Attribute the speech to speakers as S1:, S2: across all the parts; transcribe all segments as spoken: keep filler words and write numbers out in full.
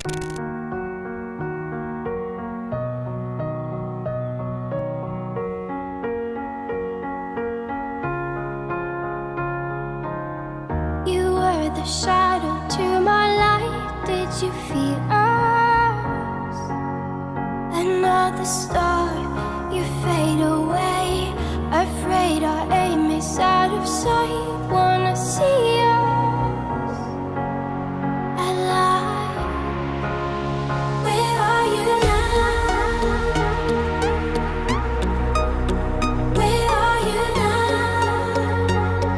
S1: The shadow to my light, did you feel us? Another star, you fade away. Afraid our aim is out of sight. Wanna see us alive. Where are you now? Where are you now?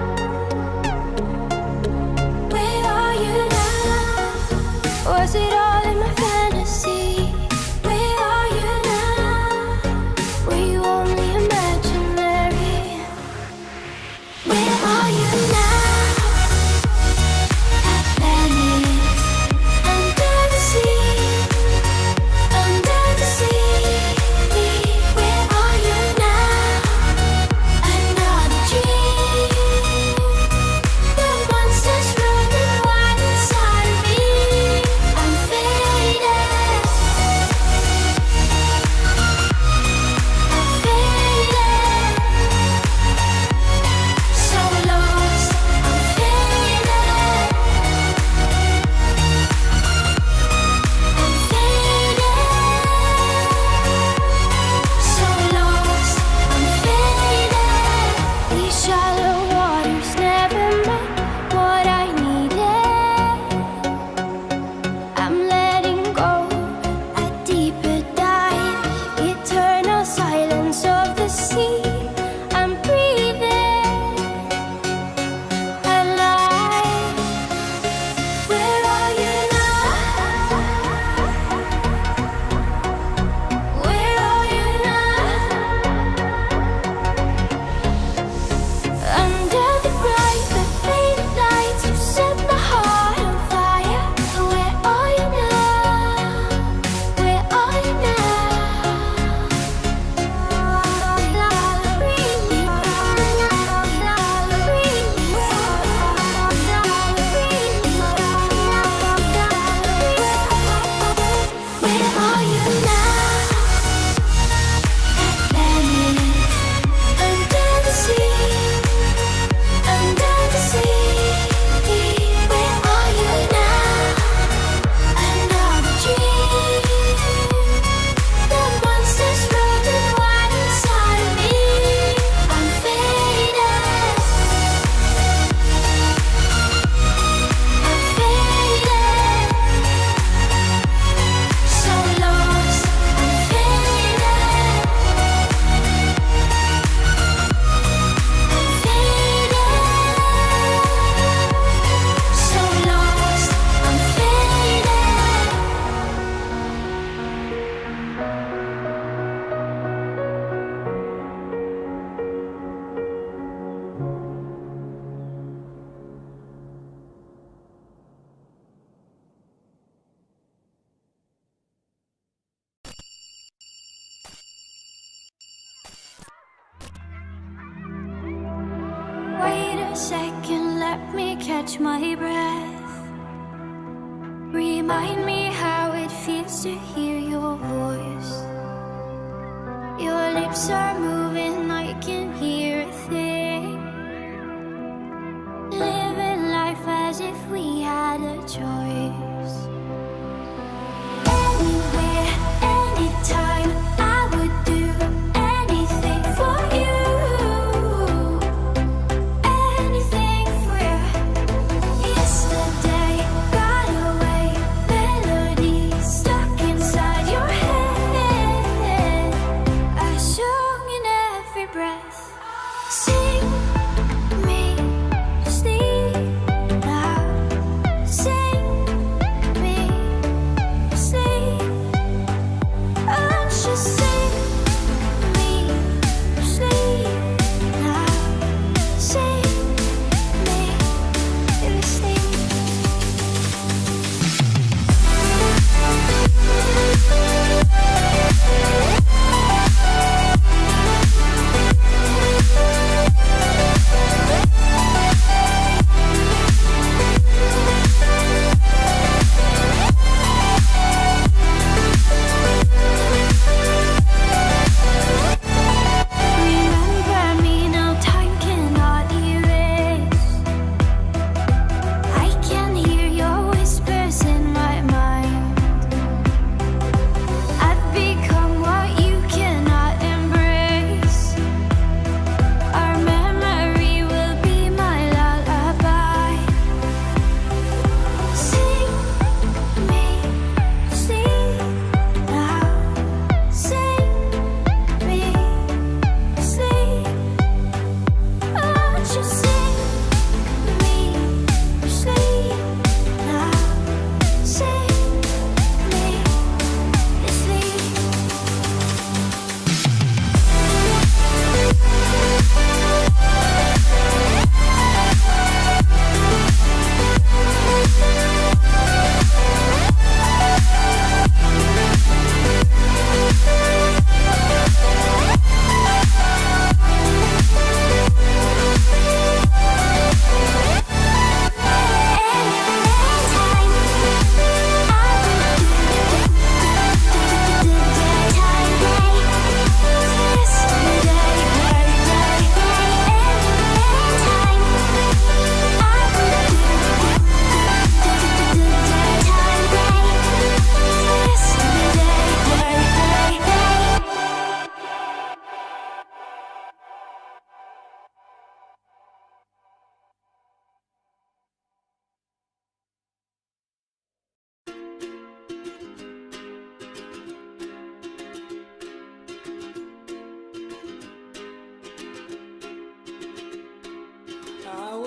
S1: Was it all in my fantasy? Where are you now? Were you only imaginary? Where are you now? Atlantis, under the sea, under the sea. Where are you now? Another dream. The monsters running wild inside of me. I'm faded. I'm faded. So lost. I'm faded. I'm faded. So lost. I'm faded. These shallow waters never met what I needed. I'm letting go a deeper dive. Eternal silence of the sea. I'm breathing alive. Where are you now? Where are you now? Under the bright but faded lights, you set my heart on fire. Where are you now? Where are you Where are you now? Atlantis, under the sea, under the sea. Where are you now? Another dream. The monsters running wild inside of me. I'm faded. I'm faded. So lost. I'm faded. I'm faded. So lost. I'm Wait a second, let me catch my breath. Remind me how it feels to hear your voice. Your lips are moving, I can hear a thing. Living life as if we had a choice. Anywhere, anytime, I would do anything for you. Anything for you. Yesterday got away, melodies stuck inside your head. I sung in every breath. Sing me, sleep now. Sing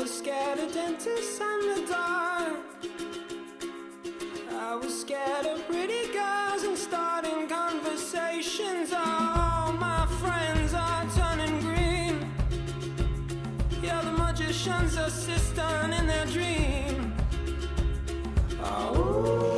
S2: was scared of dentists and the dark. I was scared of pretty girls and starting conversations. All my friends are turning green. Yeah, the magician's assistant in their dream. Oh.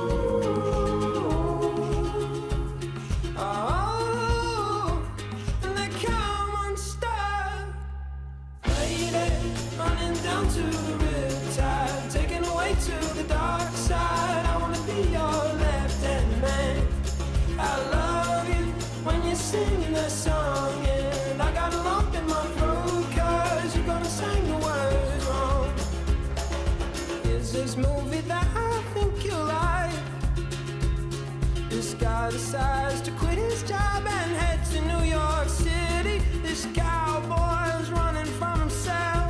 S2: Running down to the Riptide, taken away to the dark side. I wanna be your left-hand man. I love you when you're singing that song, and I got a lump in my throat 'cause you're gonna sing the words wrong. Here's this movie that I think you like. This guy decides to quit his job and head to New York City. This cowboy's running from himself.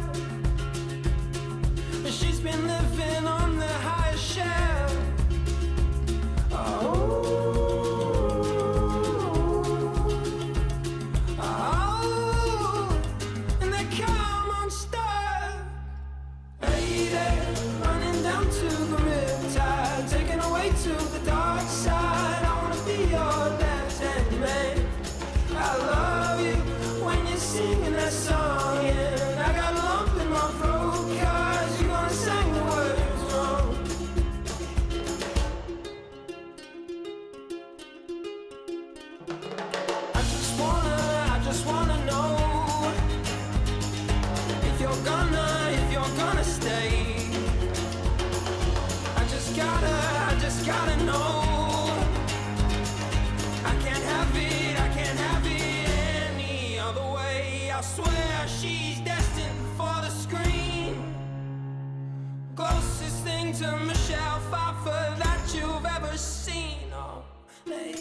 S2: She's been living on the highest shelf. Oh, oh, and they come unstuck. Hey there, running down to the Riptide, taken away to the dark side. I wanna be your left-hand man. I love you when you're singing that song, and I got a lump in my throat 'cause you're gonna sing the words wrong. I just wanna, I just wanna know if you're gonna, if you're gonna stay. I just gotta, I just gotta know. I can't have it, I can't have it any other way. I swear she's destined for the screen. Closest thing to Michelle Pfeiffer that you've ever seen. Oh, hey.